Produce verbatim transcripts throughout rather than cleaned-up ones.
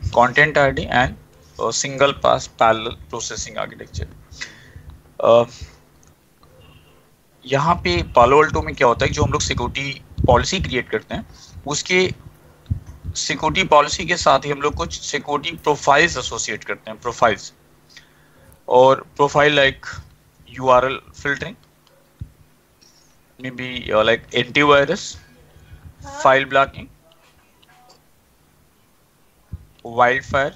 content I D and uh, single pass parallel processing architecture. uh, यहाँ पे पालो अल्टो में क्या होता है कि जो हम लोग सिक्योरिटी पॉलिसी क्रिएट करते हैं उसके सिक्योरिटी पॉलिसी के साथ ही हम लोग कुछ सिक्योरिटी प्रोफाइल्स एसोसिएट करते हैं, प्रोफाइल्स। और profile like URL filtering, maybe like antivirus, file blocking, wildfire,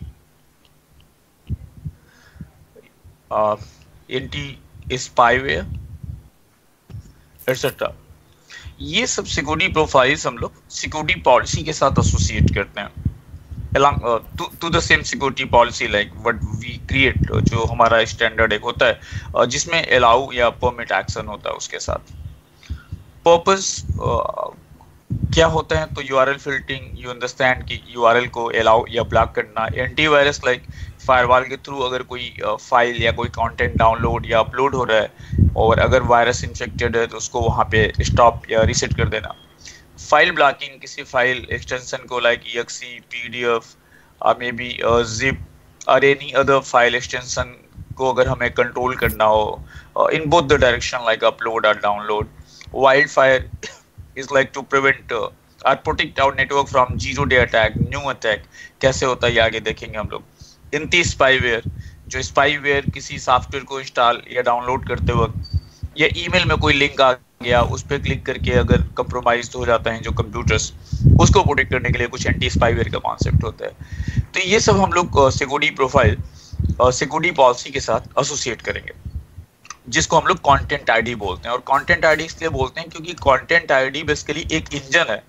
anti spyware etcetera. ये सब सिक्योरिटी प्रोफाइल्स हम लोग सिक्योरिटी पॉलिसी के साथ एसोसिएट करते हैं along uh, to to the same security policy like what we create, जो हमारा स्टैंडर्ड एक होता है uh, जिसमें अलाउ या परमिट एक्शन होता है उसके साथ। पर्पस uh, क्या होता है, तो यूआरएल फिल्टरिंग, यू अंडरस्टैंड कि यूआरएल को अलाउ या ब्लॉक करना। एंटीवायरस लाइक फायरवॉल के थ्रू अगर कोई फाइल uh, या कोई कंटेंट डाउनलोड या अपलोड हो रहा है और अगर वायरस इन्फेक्टेड है तो उसको वहाँ पे स्टॉप या रीसेट कर देना। फाइल ब्लॉकिंग, किसी फाइल एक्सटेंशन को like EXE, PDF, maybe zip और एनी अदर फाइल एक्सटेंशन को अगर हमें कंट्रोल करना हो in both the direction like upload और download. Wildfire is like to prevent और protect our network from zero day attack, new attack कैसे होता है ये आगे देखेंगे हम लोग। एंटी स्पाईवेयर, जो स्पाईवेयर किसी सॉफ्टवेयर को इंस्टॉल या डाउनलोड करते वक्त या ईमेल में कोई लिंक आ गया उस पर क्लिक करके अगर कंप्रोमाइज हो जाते हैं जो कंप्यूटर्स, उसको प्रोटेक्ट करने के लिए कुछ एंटी स्पाईवेयर का कॉन्सेप्ट होता है। तो ये सब हम लोग सिक्योरिटी प्रोफाइल सिक्योरिटी पॉलिसी के साथ एसोसिएट करेंगे, जिसको हम लोग कंटेंट आईडी बोलते हैं। और कंटेंट आईडी इसलिए बोलते हैं क्योंकि कंटेंट आईडी बेसिकली एक इंजन है,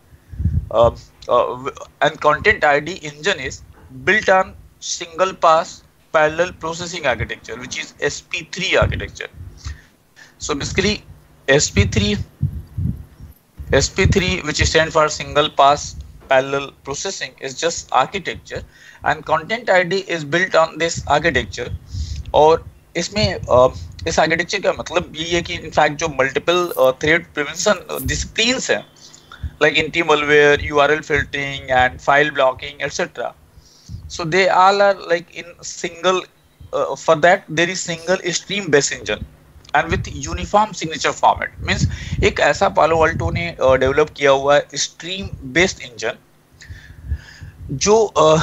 and content ID engine is built on single pass parallel processing architecture which is S P three architecture. So basically S P three S P three which stands for single pass parallel processing is just architecture and content I D is built on this architecture। और इसमें uh, इस architecture का मतलब ये है कि in fact जो multiple threat prevention disciplines हैं like anti malware, U R L filtering and file blocking etc, so they all are like in single uh, for that there is single stream based engine and with uniform signature format, means एक ऐसा पालो Alto ने develop uh, किया हुआ है stream based engine जो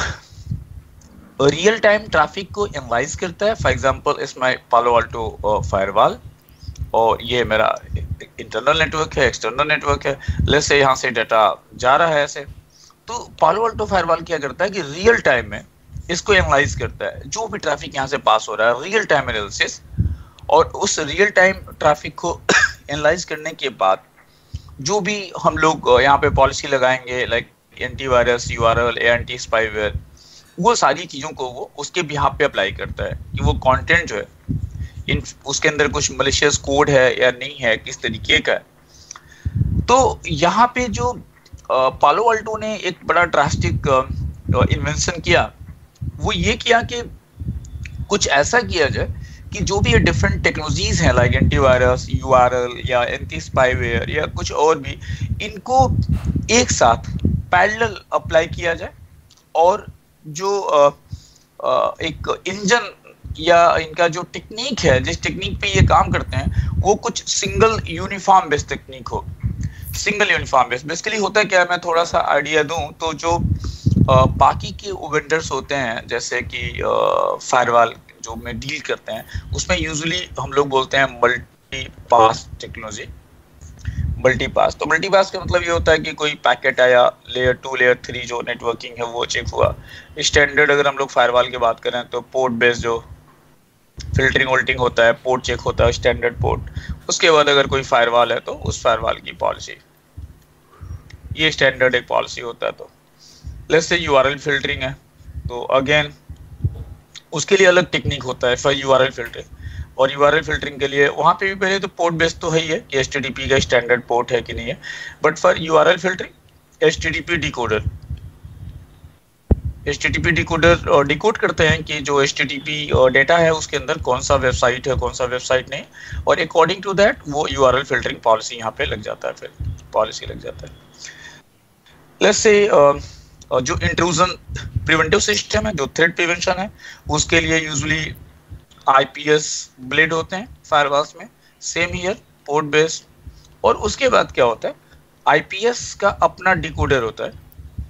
real time traffic को analyse करता है। For example is my Palo Alto firewall और ये मेरा इंटरनल नेटवर्क है, एक्सटर्नल नेटवर्क है। लेट्स से यहाँ से डाटा जा रहा है ऐसे, तो पालो अल्टो फायरवॉल क्या करता है कि रियल टाइम में इसको एनालाइज करता है, जो भी ट्रैफिक यहाँ से पास हो रहा है रियल टाइम एनालिसिस, और उस रियल टाइम ट्रैफिक को एनालाइज करने के बाद जो भी हम लोग यहाँ पे पॉलिसी लगाएंगे like antivirus, URL, anti spyware, वो सारी चीज़ों को वो उसके बिहाफ पे अप्लाई करता है कि वो कंटेंट जो है इन उसके अंदर कुछ मलिशियस कोड है या नहीं है, किस तरीके का है। तो यहाँ पे जो पालो अल्टो ने एक बड़ा ड्रास्टिक इन्वेंशन किया, वो ये किया कि कुछ ऐसा किया जाए कि जो भी ये डिफरेंट टेक्नोलॉजीज हैं लाइक एंटीवायरस, यूआरएल या एंटी स्पाईवेयर या कुछ और भी, इनको एक साथ पैरेलल अप्लाई किया जाए और जो आ, आ, एक इंजन या इनका जो टेक्निक है, जिस टेक्निक पे ये काम करते हैं, वो कुछ सिंगल यूनिफॉर्म बेस्ड टेक्निक हो। सिंगल यूनिफॉर्म बेस्ड बेसिकली होता है क्या, मैं थोड़ा सा आइडिया दूं तो जो आ, बाकी के वेंडर्स होते हैं जैसे कि फायरवॉल जो में डील करते हैं उसमें यूजुअली हम लोग बोलते हैं multi pass technology, multi pass. तो मल्टी पास का मतलब ये होता है कि कोई पैकेट आया, लेयर टू लेयर थ्री जो नेटवर्किंग है वो चेक हुआ। स्टैंडर्ड अगर हम लोग फायरवॉल की बात करें तो पोर्ट बेस्ड जो फिल्टरिंग वोल्टिंग होता है, पोर्ट चेक होता है, स्टैंडर्ड पोर्ट। उसके बाद अगर कोई फायरवॉल है तो उस फायरवॉल की पॉलिसी, ये स्टैंडर्ड एक पॉलिसी होता है। तो लेट्स से यूआरएल फिल्टरिंग है तो अगेन उसके लिए अलग टेक्निक होता है फॉर यूआरएल फिल्टरिंग। और यूआरएल फिल्टरिंग के लिए वहाँ पे भी पहले तो पोर्ट बेस्ड तो है ही है कि एचटीटीपी का स्टैंडर्ड पोर्ट है कि नहीं है, but for URL filtering HTTP decoder HTTP decoder decode करते हैं कि जो एचटीटीपी डेटा है उसके अंदर कौन सा वेबसाइट है, कौन सा वेबसाइट नहीं, और अकॉर्डिंग टू दैट वो यूआरएल फिल्टरिंग पॉलिसी यहाँ पे लग जाता है, फिर पॉलिसी लग जाता है। लेट्स से जो इंट्रूजन प्रिवेंटिव सिस्टम है, जो थ्रेट प्रिवेंशन है, उसके लिए यूजुअली आईपीएस ब्लेड होते हैं फायरवॉल्स में, सेम हियर पोर्ट बेस्ड। और उसके बाद क्या होता है, आईपीएस का अपना डिकोडर होता है,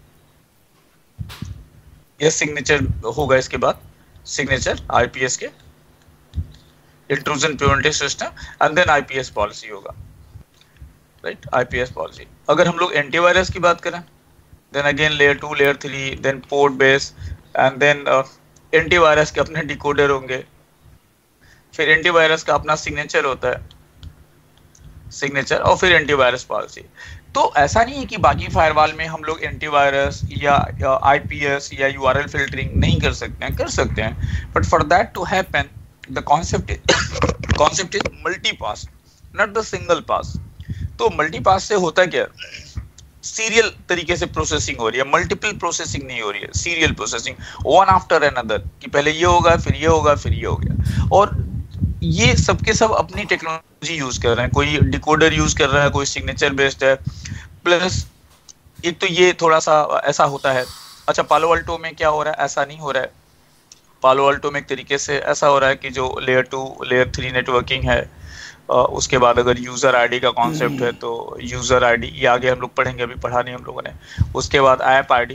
यह सिग्नेचर होगा, इसके बाद सिग्नेचर आईपीएस के, intrusion preventive system, and then IPS policy होगा, राइट, आईपीएस पॉलिसी। अगर हम लोग एंटीवायरस की बात करें, then again layer two, layer three, then port base, and then antivirus के अपने डिकोडर होंगे, फिर एंटीवायरस का अपना सिग्नेचर होता है, सिग्नेचर, और फिर एंटीवायरस पॉलिसी। तो ऐसा नहीं है कि बाकी फायरवॉल में हम लोग एंटीवायरस या आईपीएस या यूआरएल फिल्टरिंग नहीं कर सकते हैं, कर सकते हैं, but for that to happen the concept concept is multi pass, not the single pass. तो मल्टी पास से होता क्या, सीरियल तरीके से प्रोसेसिंग हो रही है, मल्टीपल प्रोसेसिंग नहीं हो रही है, serial processing, one after another, कि पहले ये होगा, फिर ये होगा, फिर ये हो गया। और ये सबके सब अपनी टेक्नोलॉजी यूज कर रहे हैं, कोई डिकोडर यूज कर रहा है, कोई सिग्नेचर बेस्ड है, प्लस एक तो ये थोड़ा सा ऐसा होता है। अच्छा, पालो अल्टो में क्या हो रहा है, ऐसा नहीं हो रहा है। पालो अल्टो में एक तरीके से ऐसा हो रहा है कि जो layer two layer three networking है, उसके बाद अगर यूजर आईडी का कॉन्सेप्ट है तो यूजर आईडी, ये आगे हम लोग पढ़ेंगे, अभी पढ़ा नहीं हम लोगों ने। उसके बाद ऐप आईडी,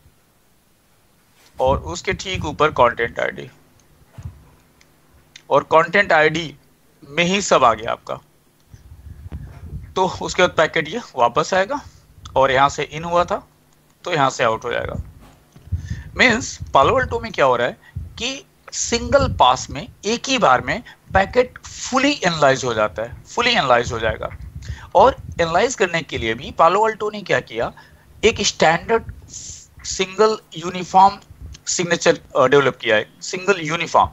और उसके ठीक ऊपर कंटेंट आईडी, और कंटेंट आईडी में ही सब आ गया आपका। तो उसके बाद पैकेट ये वापस आएगा, और यहाँ से इन हुआ था तो यहाँ से आउट हो जाएगा। मीन्स पालो अल्टो में क्या हो रहा है कि सिंगल पास में एक ही बार में पैकेट फुली एनालाइज हो जाता है, फुली एनालाइज हो जाएगा। और एनालाइज करने के लिए भी पालो अल्टो ने क्या किया, एक standard single uniform signature develop किया है, सिंगल यूनिफॉर्म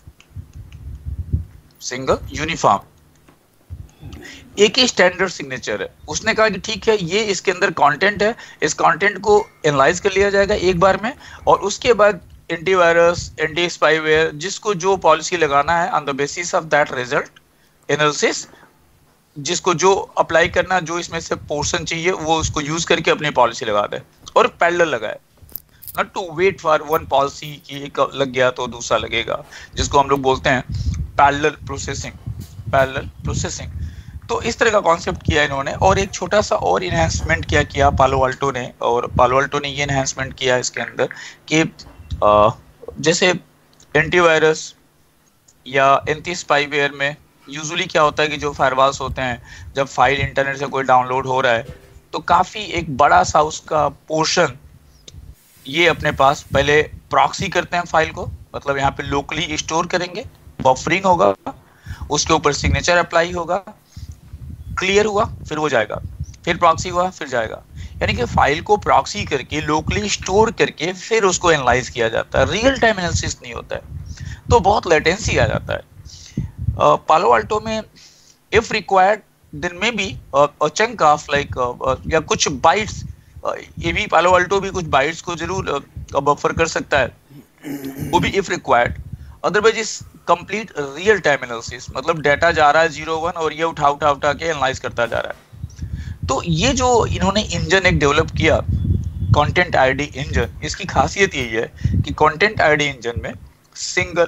सिंगल यूनिफॉर्म एक ही स्टैंडर्ड सिग्नेचर है। उसने कहा कि ठीक है, ये इसके अंदर कंटेंट है, इस कंटेंट को एनालाइज कर लिया जाएगा एक बार में, और उसके बाद एंटीवायरस, एंटी स्पाईवेयर, जिसको जो पॉलिसी लगाना है on the basis of that result analysis, जिसको जो अप्लाई करना, जो इसमें से पोर्शन चाहिए, वो उसको यूज करके अपनी पॉलिसी लगा दे, और पैरेलल लगाए, not to wait for one policy की एक लग गया तो दूसरा लगेगा, जिसको हम लोग बोलते हैं पैरेलल प्रोसेसिंग, पैरेलल प्रोसेसिंग। तो इस तरह का कॉन्सेप्ट किया इन्होंने। और एक छोटा सा और इन्हेंसमेंट क्या किया पालो अल्टो ने, और पालो अल्टो ने ये इन्हेंसमेंट किया इसके अंदर कि जैसे एंटीवायरस या एंटी स्पाईवेयर में यूजुअली क्या होता है कि जो फायरवॉल्स होते हैं, जब फाइल इंटरनेट से कोई डाउनलोड हो रहा है तो काफ़ी एक बड़ा सा उसका पोर्शन ये अपने पास पहले प्रॉक्सी करते हैं फाइल को, मतलब यहाँ पे लोकली स्टोर करेंगे, बफरिंग होगा, उसके ऊपर सिग्नेचर अप्लाई होगा, क्लियर हुआ फिर वो जाएगा, फिर प्रॉक्सी हुआ फिर जाएगा। यानी कि फाइल को प्रॉक्सी करके लोकली स्टोर करके फिर उसको एनालाइज किया जाता है, रियल टाइम एनालिसिस नहीं होता है, तो बहुत लेटेंसी आ जाता है। पालो अल्टो में if required then maybe a chunk of like या कुछ बाइट्स, ये भी पालो अल्टो भी कुछ बाइट्स को जरूर बफर कर सकता है, वो भी if required. Otherwise is complete real time analysis, मतलब डाटा जा रहा है जीरो वन और ये उठा उठा उठा के एनालाइज करता जा रहा है। तो ये जो इन्होंने इंजन एक डेवलप किया, कंटेंट आईडी इंजन, इसकी खासियत यही है कि कंटेंट आईडी इंजन में सिंगल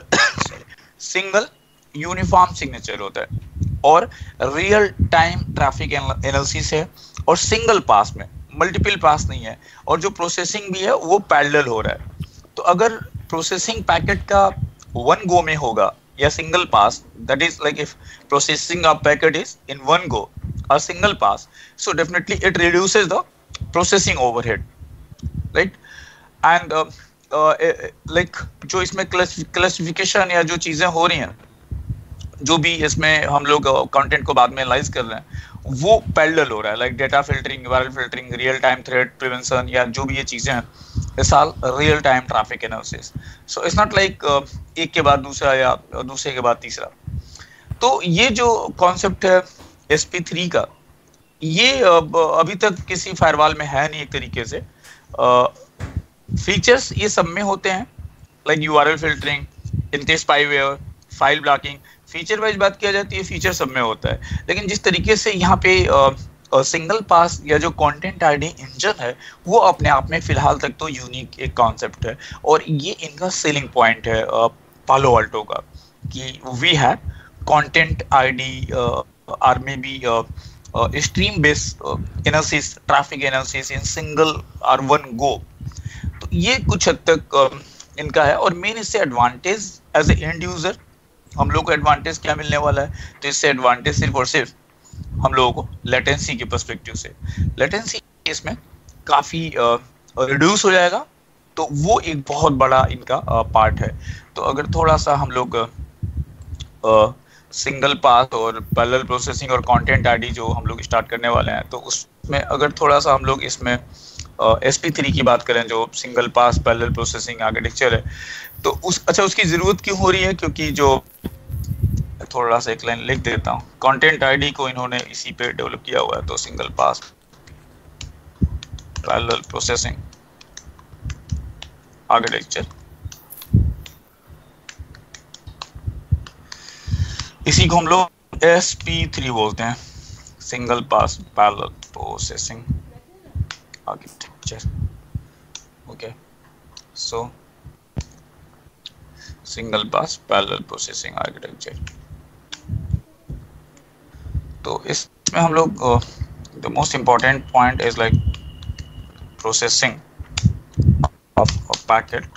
सिंगल यूनिफॉर्म सिग्नेचर होता है और रियल टाइम ट्रैफिक एनालिसिस है, और सिंगल पास में, मल्टीपल पास नहीं है, और जो प्रोसेसिंग भी है वो पैरेलल हो रहा है। तो अगर प्रोसेसिंग पैकेट का वन गो में होगा या single pass, that is like if processing of packet is in one go or single pass, so definitely it reduces the processing overhead, right? and uh, uh, like जो इसमें classification या जो चीजें हो रही हैं, जो भी इसमें हम लोग कंटेंट को बाद में एनालाइज कर रहे हैं, वो पैरेलल हो रहा है, like data filtering, viral filtering, real time threat prevention, या जो भी ये चीजें हैं, इस साल real time traffic analysis. So it's not like एक के बाद दूसरा या दूसरे के बाद तीसरा। तो ये जो कॉन्सेप्ट है एस पी थ्री का, ये अभी तक किसी फायरवॉल में है नहीं एक तरीके से। फीचर्स ये सब में होते हैं, like URL filtering, anti spyware, file blocking. Feature wise बात किया जाती है, फीचर सब में होता है, लेकिन जिस तरीके से यहाँ पे सिंगल पास या जो कंटेंट आईडी इंजन है वो अपने आप में फिलहाल तक तो यूनिक एक कॉन्सेप्ट है, और ये इनका सेलिंग पॉइंट है पालो अल्टो का, कि we have content ID or maybe stream based analysis, traffic analysis in single or one go. तो ये कुछ हद तक uh, इनका है, और मेन इससे advantage as a end user हम लोग को एडवांटेज क्या मिलने वाला है, तो इससे एडवांटेज सिर्फ और सिर्फ हम लोगों को लेटेंसी के पर्सपेक्टिव से, लेटेंसी इसमें काफ़ी रिड्यूस हो जाएगा, तो वो एक बहुत बड़ा इनका पार्ट है। तो अगर थोड़ा सा हम लोग सिंगल पास और पैरेलल प्रोसेसिंग और कंटेंट आईडी जो हम लोग स्टार्ट करने वाले हैं, तो उसमें अगर थोड़ा सा हम लोग इसमें एस पी थ्री की बात करें, जो single pass parallel processing architecture है, तो उस अच्छा उसकी ज़रूरत क्यों हो रही है, क्योंकि जो थोड़ा सा एक लाइन लिख देता हूँ, कंटेंट आईडी को इन्होंने इसी पे डेवलप किया हुआ है, तो single pass parallel processing architecture, इसी को हम लोग एस पी थ्री बोलते हैं, single pass parallel processing architecture. Okay, so single pass parallel processing architecture. तो इसमें हम लोग the most important point is like processing of a packet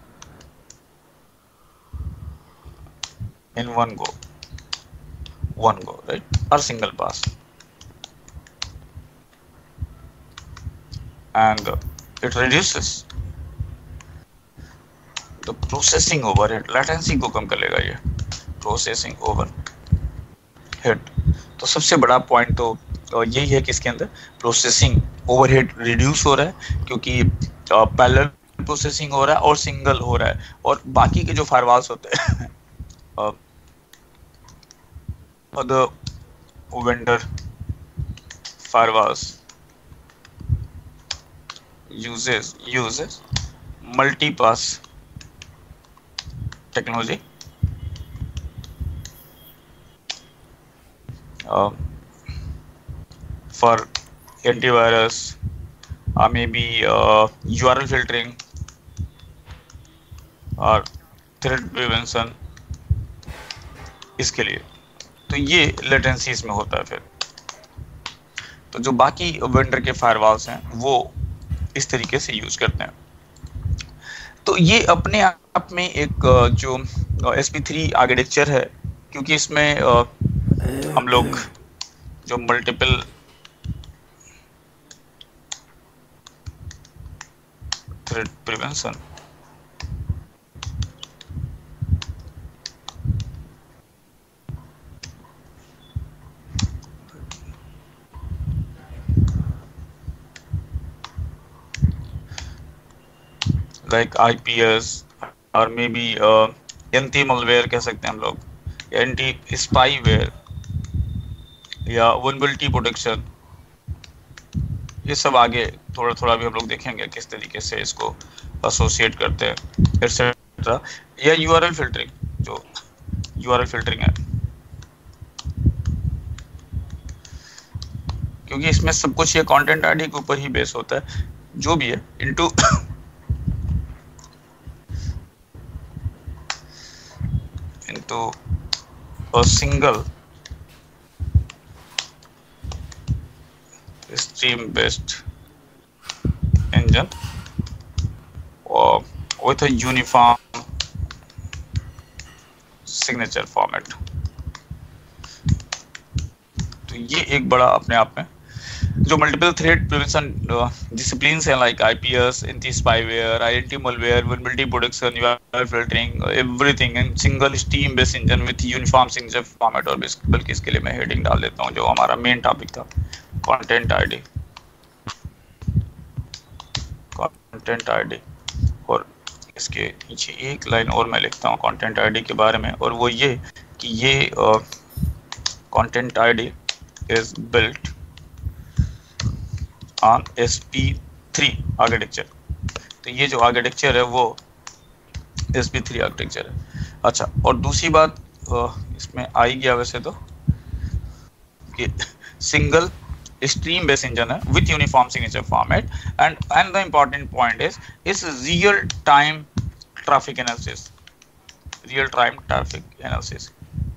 in one go, one go right, और single pass, and it reduces the processing overhead, latency को कम कर लेगा ये processing overhead। तो सबसे बड़ा पॉइंट तो यही है कि इसके अंदर प्रोसेसिंग ओवरहेड रिड्यूस हो रहा है, क्योंकि पैरेलल प्रोसेसिंग हो रहा है और सिंगल हो रहा है, और बाकी के जो फायरवॉल्स होते हैं other vendor firewalls uses uses multi-pass technology uh, for antivirus or maybe uh, U R L filtering और थ्रेड प्रिवेंशन, इसके लिए तो ये लेटेंसी इसमें होता है। फिर तो जो बाकी वेंडर के फायरवॉल्स हैं वो इस तरीके से यूज करते हैं। तो ये अपने आप में एक जो एस पी थ्री आर्किटेक्चर है, क्योंकि इसमें हम लोग जो multiple threat prevention like I P S और मे बी एंटी मलवेयर कह सकते हैं हम लोग, एंटी स्पाईवेयर या वल्नरेबिलिटी प्रोटेक्शन, ये सब आगे थोड़ा थोड़ा भी हम लोग देखेंगे किस तरीके से इसको एसोसिएट करते हैं एक्सेट्रा। या यूआरएल फिल्टरिंग, जो यूआरएल फिल्टरिंग है, क्योंकि इसमें सब कुछ ये कंटेंट आईडी के ऊपर ही बेस होता है, जो भी है into into a single stream based engine or with a uniform signature format। तो ये एक बड़ा अपने आप में जो मल्टीपल थ्रेड प्रिवेंशन डिसिप्लिन्स हैं, like IPS, anti spyware, anti malware, vulnerability protection, URL filtering, everything in single stream based engine with uniform signature format. और बल्कि इसके लिए मैं हेडिंग डाल देता हूँ, जो हमारा मेन टॉपिक था, कंटेंट आईडी, कंटेंट आईडी। और इसके नीचे एक लाइन और मैं लिखता हूँ कंटेंट आईडी के बारे में, और वो ये कि ये content ID is built on S P three architecture. तो ये जो आर्किटेक्चर है वो एस पी थ्री आर्किटेक्चर है। अच्छा, और दूसरी बात इसमें आई गया वैसे तो कि सिंगल स्ट्रीम बेस इंजन है with uniform signature format and and the important point is इस real time traffic analysis, real time traffic analysis.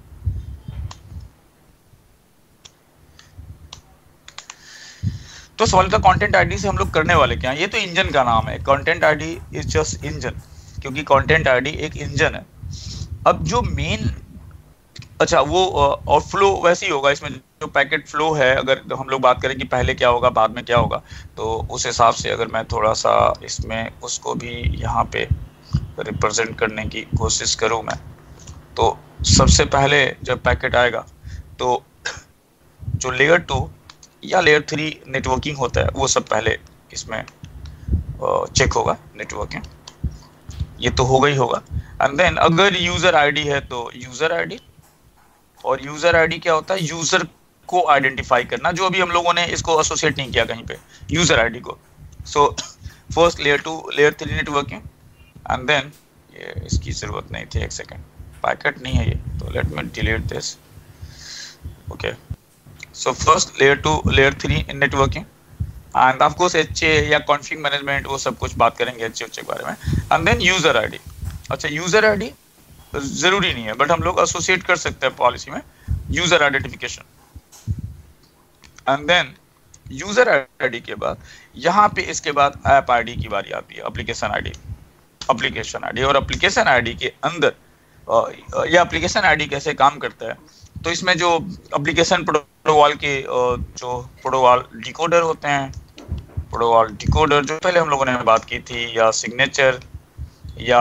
तो सवाल था कंटेंट आईडी से हम लोग करने वाले क्या? ये तो इंजन का नाम है, content ID is just engine, क्योंकि कंटेंट आईडी एक इंजन है। अब जो मेन, अच्छा वो और फ्लो वैसे ही होगा, इसमें जो पैकेट फ्लो है, अगर हम लोग बात करें कि पहले क्या होगा बाद में क्या होगा, तो उस हिसाब से अगर मैं थोड़ा सा इसमें उसको भी यहाँ पे रिप्रेजेंट करने की कोशिश करूँ मैं, तो सबसे पहले जब पैकेट आएगा तो जो लेयर टू या लेयर थ्री नेटवर्किंग होता है वो सब पहले इसमें चेक होगा, नेटवर्किंग ये तो होगा ही होगा। एंड देन अगर यूजर आईडी है तो यूजर आईडी, और यूजर आईडी क्या होता है? यूजर को आइडेंटिफाई करना, जो अभी हम लोगों ने इसको एसोसिएट नहीं किया कहीं पे यूजर आईडी को। So first layer two layer three networking and then ये इसकी जरूरत नहीं थी, एक सेकेंड, पैकेट नहीं है ये, तो let me delete this. Okay, so first layer two layer three networking and of course H A या कॉन्फिग मैनेजमेंट, वो सब कुछ बात करेंगे एच ए के बारे में। एंड देन यूजर आईडी, अच्छा यूजर आईडी जरूरी नहीं है बट हम लोग एसोसिएट कर सकते हैं पॉलिसी में user identification. And then user ID के बाद यहाँ पे इसके बाद ऐप आईडी की बारी आती है, एप्लीकेशन आईडी, एप्लीकेशन आईडी। और एप्लीकेशन आईडी के अंदर यह एप्लीकेशन आईडी कैसे काम करता है, तो इसमें जो एप्लीकेशन प्रोटोकॉल के जो प्रोटोकॉल डिकोडर होते हैं, प्रोटोकॉल डिकोडर जो पहले हम लोगों ने बात की थी, या सिग्नेचर या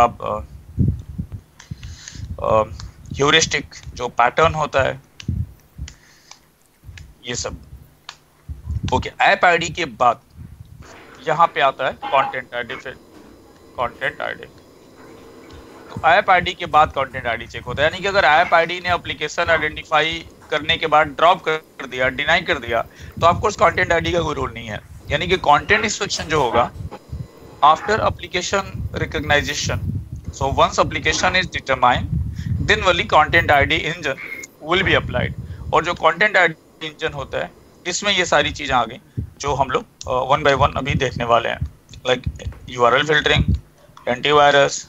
ह्यूरिस्टिक जो पैटर्न होता है, ये सब। ओके, ऐप आईडी के बाद यहाँ पे आता है कंटेंट आईडी, फिर कंटेंट आईडी। तो ऐप आईडी के बाद कंटेंट आईडी चेक होता है, यानी कि अगर ऐप आईडी ने एप्लीकेशन आइडेंटिफाई करने के बाद ड्रॉप कर दिया, डिनाई कर दिया, तो ऑफकोर्स कंटेंट आईडी का कोई रोल नहीं है। यानी कि कंटेंट इंस्पेक्शन जो होगा after application recognization, so once application is determined then only content ID engine will be applied. और जो कंटेंट आईडी इंजन होता है इसमें ये सारी चीजें आ गई जो हम लोग वन बाय वन अभी देखने वाले हैं, like URL filtering, antivirus,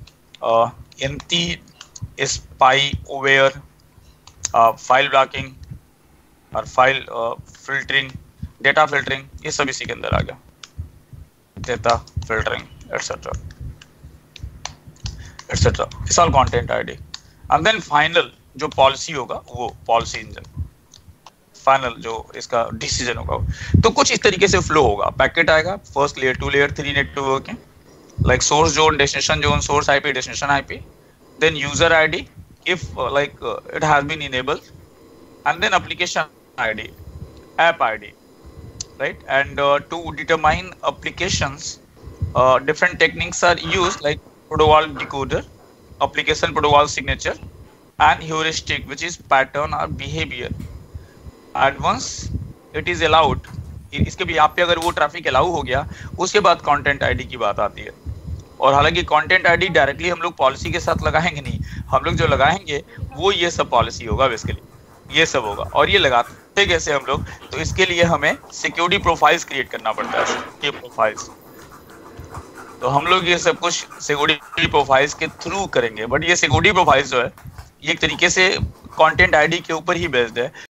anti spyware, file blocking और फाइल फिल्टरिंग, डेटा फिल्टरिंग, ये सब इसी के अंदर आ गया, data filtering etcetera etcetera, it's all content ID. And then final जो पॉलिसी होगा वो पॉलिसी इंजन, फाइनल जो इसका डिसीजन होगा। तो कुछ इस तरीके से फ्लो होगा, पैकेट आएगा, first layer two layer three networking, like source zone, destination zone, source I P, destination I P, then user I D if uh, like uh, it has been enabled, and then application I D, app I D, right? And uh, to determine applications, uh, different techniques are used, like protocol decoder, application protocol signature, and heuristic, which is pattern or behavior. And once it is allowed, इसके भी आप पे अगर वो traffic allow हो गया, उसके बाद कंटेंट आईडी की बात आती है। और हालांकि कंटेंट आईडी डायरेक्टली हम लोग पॉलिसी के साथ लगाएंगे नहीं, हम लोग जो लगाएंगे वो ये सब पॉलिसी होगा, बेसिकली ये सब होगा। और ये लगाते कैसे हम लोग, तो इसके लिए हमें सिक्योरिटी प्रोफाइल्स क्रिएट करना पड़ता है, सिक्योरिटी प्रोफाइल्स। तो हम लोग ये सब कुछ सिक्योरिटी प्रोफाइल्स के थ्रू करेंगे, बट ये सिक्योरिटी प्रोफाइल्स जो है ये एक तरीके से कंटेंट आईडी के ऊपर ही बेस्ड है,